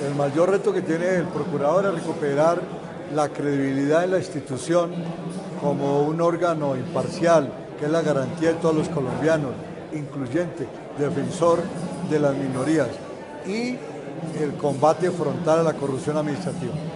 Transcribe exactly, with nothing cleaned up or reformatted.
El mayor reto que tiene el procurador es recuperar la credibilidad de la institución como un órgano imparcial, que es la garantía de todos los colombianos, incluyente, defensor de las minorías, y el combate frontal a la corrupción administrativa.